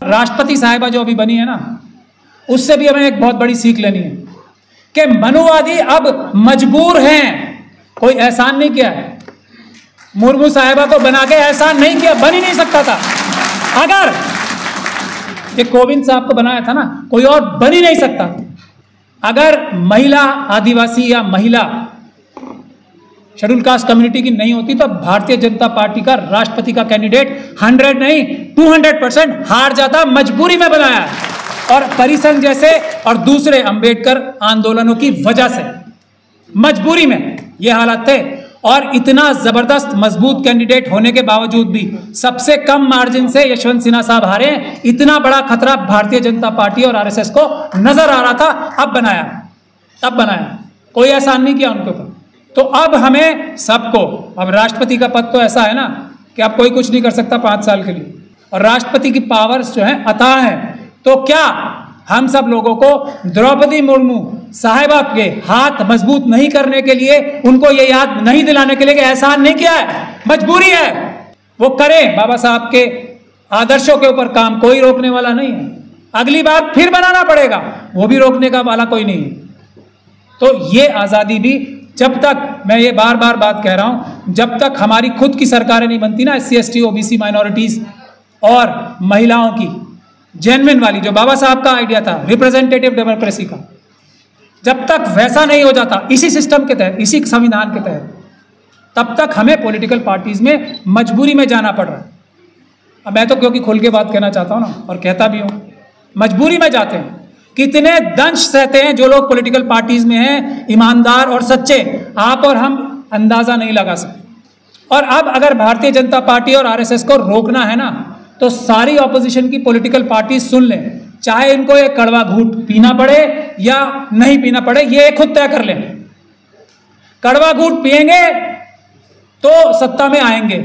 राष्ट्रपति साहिबा जो अभी बनी है ना, उससे भी हमें एक बहुत बड़ी सीख लेनी है कि मनुवादी अब मजबूर हैं, कोई एहसान नहीं किया है। मुर्मू साहिबा को बना के एहसान नहीं किया, बन ही नहीं सकता था। अगर ये कोविंद साहब को बनाया था ना, कोई और बन ही नहीं सकता। अगर महिला आदिवासी या महिला शेड्यूल कास्ट कम्युनिटी की नहीं होती तो भारतीय जनता पार्टी का राष्ट्रपति का कैंडिडेट 100 नहीं 200% हार जाता। मजबूरी में बनाया है, और परिसंघ जैसे और दूसरे अंबेडकर आंदोलनों की वजह से मजबूरी में ये हालात थे। और इतना जबरदस्त मजबूत कैंडिडेट होने के बावजूद भी सबसे कम मार्जिन से यशवंत सिन्हा साहब हारे। इतना बड़ा खतरा भारतीय जनता पार्टी और आरएसएस को नजर आ रहा था, अब बनाया, कोई एहसान नहीं किया उनके ऊपर। तो अब हमें सबको, अब राष्ट्रपति का पद तो ऐसा है ना कि अब कोई कुछ नहीं कर सकता 5 साल के लिए, और राष्ट्रपति की पावर्स जो है अथाह है। तो क्या हम सब लोगों को द्रौपदी मुर्मू साहिबा के हाथ मजबूत नहीं करने के लिए, उनको ये याद नहीं दिलाने के लिए कि एहसान नहीं किया है, मजबूरी है, वो करें। बाबा साहब के आदर्शों के ऊपर काम कोई रोकने वाला नहीं है। अगली बार फिर बनाना पड़ेगा, वो भी रोकने का वाला कोई नहीं है। तो ये आज़ादी भी जब तक, मैं ये बार बार बात कह रहा हूं, जब तक हमारी खुद की सरकारें नहीं बनती ना, SC ST OBC माइनॉरिटीज और महिलाओं की जेन्युइन वाली, जो बाबा साहब का आइडिया था रिप्रेजेंटेटिव डेमोक्रेसी का, जब तक वैसा नहीं हो जाता इसी सिस्टम के तहत, इसी संविधान के तहत, तब तक हमें पॉलिटिकल पार्टीज में मजबूरी में जाना पड़ रहा है। अब मैं तो क्योंकि खुल के बात कहना चाहता हूं ना, और कहता भी हूं, मजबूरी में जाते हैं। कितने दंश सहते हैं जो लोग पॉलिटिकल पार्टीज में हैं, ईमानदार और सच्चे, आप और हम अंदाजा नहीं लगा सकते। और अब अगर भारतीय जनता पार्टी और आरएसएस को रोकना है ना, तो सारी ऑपोजिशन की पॉलिटिकल पार्टी सुन लें, चाहे इनको ये कड़वा घूंट पीना पड़े या नहीं पीना पड़े, ये खुद तय कर लें। कड़वा घूंट पिएंगे तो सत्ता में आएंगे,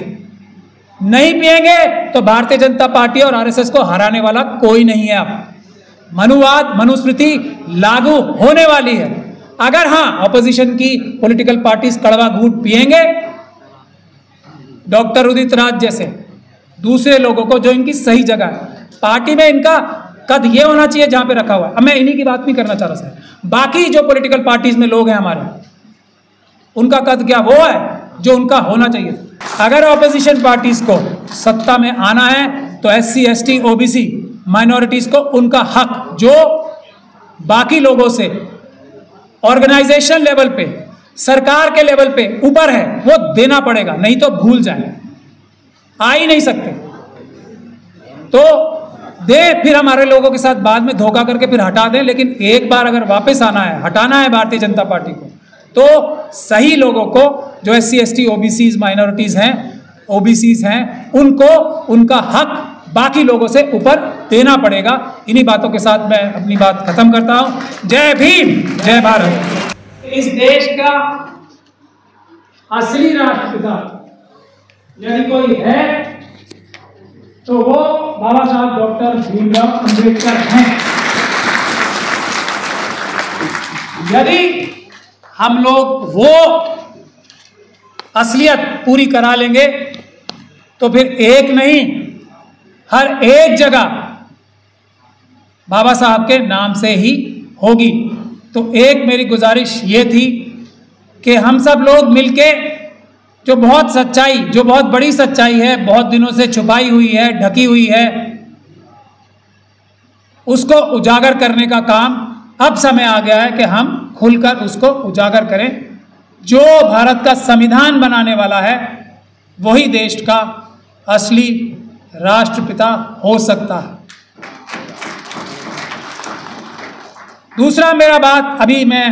नहीं पिएंगे तो भारतीय जनता पार्टी और आरएसएस को हराने वाला कोई नहीं है। अब मनुवाद, मनुस्मृति लागू होने वाली है। अगर हाँ ऑपोजिशन की पॉलिटिकल पार्टीज कड़वा घूंट पिएंगे, डॉक्टर उदित राज जैसे दूसरे लोगों को, जो इनकी सही जगह है, पार्टी में इनका कद ये होना चाहिए जहां पे रखा हुआ है। अब मैं इन्हीं की बात नहीं करना चाह रहा सर, बाकी जो पॉलिटिकल पार्टीज में लोग हैं हमारे, उनका कद क्या वो है जो उनका होना चाहिए। अगर ऑपोजिशन पार्टीज को सत्ता में आना है तो SC ST OBC माइनॉरिटीज को उनका हक जो बाकी लोगों से ऑर्गेनाइजेशन लेवल पे, सरकार के लेवल पे ऊपर है, वो देना पड़ेगा, नहीं तो भूल जाए, आ ही नहीं सकते। तो दे, फिर हमारे लोगों के साथ बाद में धोखा करके फिर हटा दें, लेकिन एक बार अगर वापस आना है, हटाना है भारतीय जनता पार्टी को, तो सही लोगों को, जो SC ST OBCs माइनॉरिटीज हैं, OBCs हैं, उनको उनका हक बाकी लोगों से ऊपर देना पड़ेगा। इन्हीं बातों के साथ मैं अपनी बात खत्म करता हूं। जय भीम, जय भारत। इस देश का असली राष्ट्रपिता यदि कोई है तो वो बाबा साहब डॉक्टर भीमराव अंबेडकर हैं। यदि हम लोग वो असलियत पूरी करा लेंगे तो फिर एक नहीं, हर एक जगह बाबा साहब के नाम से ही होगी। तो एक मेरी गुजारिश ये थी कि हम सब लोग मिलके जो बहुत सच्चाई, जो बहुत बड़ी सच्चाई है, बहुत दिनों से छुपाई हुई है, ढकी हुई है, उसको उजागर करने का काम अब समय आ गया है कि हम खुलकर उसको उजागर करें। जो भारत का संविधान बनाने वाला है वही देश का असली राष्ट्रपिता हो सकता है। दूसरा मेरा बात, अभी मैं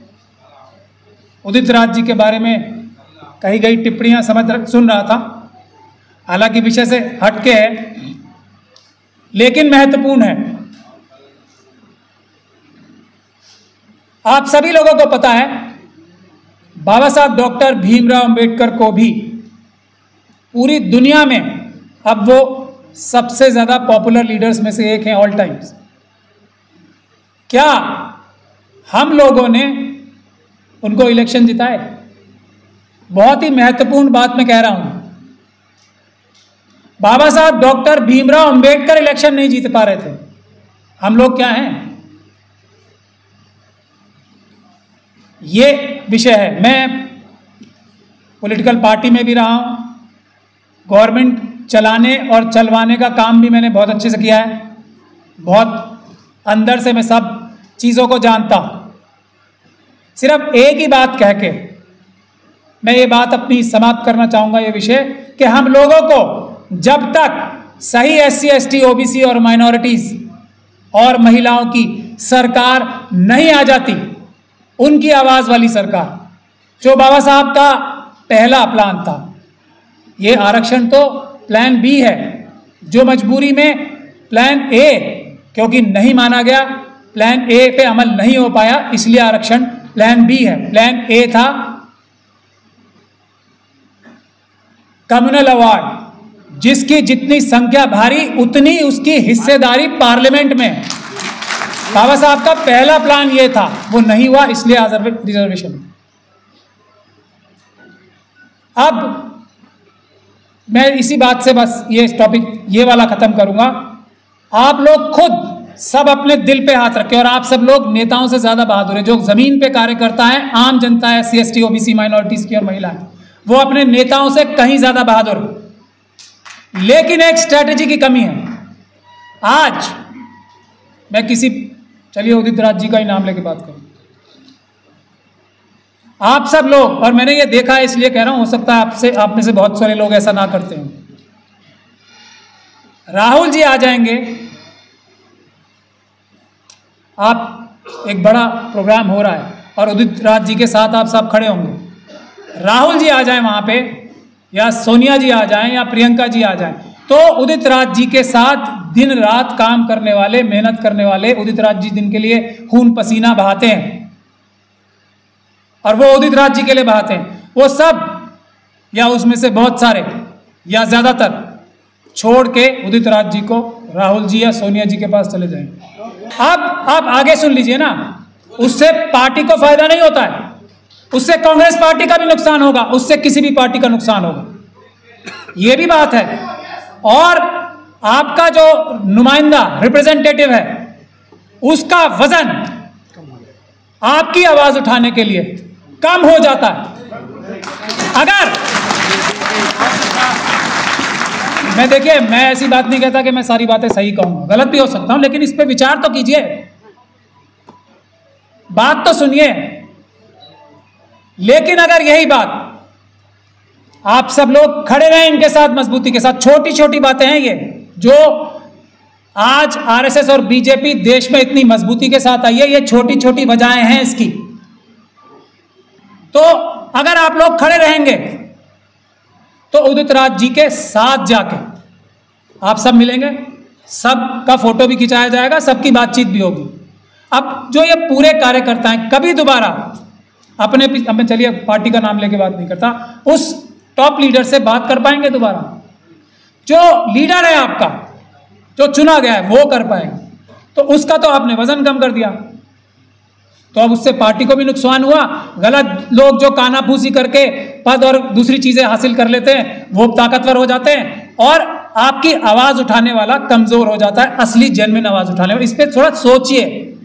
उदित राज जी के बारे में कही गई टिप्पणियां सुन रहा था, हालांकि विषय से हटके है लेकिन महत्वपूर्ण है। आप सभी लोगों को पता है बाबा साहब डॉक्टर भीमराव अंबेडकर को भी पूरी दुनिया में अब वो सबसे ज्यादा पॉपुलर लीडर्स में से एक हैं ऑल टाइम्स। क्या हम लोगों ने उनको इलेक्शन जिताए? बहुत ही महत्वपूर्ण बात मैं कह रहा हूं। बाबा साहब डॉक्टर भीमराव अंबेडकर इलेक्शन नहीं जीत पा रहे थे। हम लोग क्या हैं? ये विषय है। मैं पॉलिटिकल पार्टी में भी रहा हूं, गवर्नमेंट चलाने और चलवाने का काम भी मैंने बहुत अच्छे से किया है, बहुत अंदर से मैं सब चीज़ों को जानता हूं। सिर्फ एक ही बात कह के मैं ये बात अपनी समाप्त करना चाहूँगा, ये विषय, कि हम लोगों को जब तक सही SC ST OBC और माइनॉरिटीज़ और महिलाओं की सरकार नहीं आ जाती, उनकी आवाज़ वाली सरकार, जो बाबा साहब का पहला प्लान था, ये आरक्षण तो प्लान B है, जो मजबूरी में प्लान A क्योंकि नहीं माना गया, प्लान A पे अमल नहीं हो पाया, इसलिए आरक्षण प्लान B है। प्लान A था कम्युनल अवार्ड, जिसकी जितनी संख्या भारी उतनी उसकी हिस्सेदारी पार्लियामेंट में। बाबा साहब का पहला प्लान ये था, वो नहीं हुआ, इसलिए रिजर्वेशन। अब मैं इसी बात से बस ये टॉपिक ये वाला खत्म करूंगा। आप लोग खुद सब अपने दिल पे हाथ रखें, और आप सब लोग नेताओं से ज्यादा बहादुर हैं। जो जमीन पे कार्य करता है, आम जनता है, SC ST OBC माइनॉरिटीज की और महिलाएं, वो अपने नेताओं से कहीं ज्यादा बहादुर है। लेकिन एक स्ट्रैटेजी की कमी है। आज मैं चलिए उदित राज जी का ही नाम लेके बात करूं। आप सब लोग, और मैंने ये देखा है इसलिए कह रहा हूं, हो सकता है आप में से बहुत सारे लोग ऐसा ना करते हो। राहुल जी आ जाएंगे, आप एक बड़ा प्रोग्राम हो रहा है और उदित राज जी के साथ आप सब खड़े होंगे। राहुल जी आ जाए वहां पे, या सोनिया जी आ जाएं, या प्रियंका जी आ जाएं, तो उदित राज जी के साथ दिन रात काम करने वाले, मेहनत करने वाले, उदित राज जी जिनके लिए खून पसीना बहाते हैं, और वो उदित राज जी के लिए बहाते हैं, वो सब या उसमें से बहुत सारे या ज्यादातर छोड़ के उदित राज जी को राहुल जी या सोनिया जी के पास चले जाएंगे। अब आप आगे सुन लीजिए ना, उससे पार्टी को फायदा नहीं होता है, उससे कांग्रेस पार्टी का भी नुकसान होगा, उससे किसी भी पार्टी का नुकसान होगा, ये भी बात है। और आपका जो नुमाइंदा रिप्रेजेंटेटिव है, उसका वजन आपकी आवाज उठाने के लिए कम हो जाता है। अगर देखिए, मैं ऐसी बात नहीं कहता कि मैं सारी बातें सही कहूंगा, गलत भी हो सकता हूं, लेकिन इस पे विचार तो कीजिए, बात तो सुनिए। लेकिन अगर यही बात आप सब लोग खड़े रहें इनके साथ मजबूती के साथ, छोटी छोटी बातें हैं ये, जो आज RSS और BJP देश में इतनी मजबूती के साथ आई है, ये छोटी छोटी वजहें हैं इसकी। तो अगर आप लोग खड़े रहेंगे तो उदित राज जी के साथ जाके आप सब मिलेंगे, सबका फोटो भी खिंचाया जाएगा, सबकी बातचीत भी होगी। अब जो ये पूरे कार्यकर्ता हैं, कभी दोबारा अपने चलिए पार्टी का नाम लेके बात नहीं करता, उस टॉप लीडर से बात कर पाएंगे दोबारा? जो लीडर है आपका, जो चुना गया है, वो कर पाएंगे? तो उसका तो आपने वजन कम कर दिया, तो अब उससे पार्टी को भी नुकसान हुआ। गलत लोग जो कानाफूसी करके पद और दूसरी चीजें हासिल कर लेते हैं, वो ताकतवर हो जाते हैं, और आपकी आवाज उठाने वाला कमजोर हो जाता है, असली जेन्युइन आवाज उठाने वाला। इस पे थोड़ा सोचिए।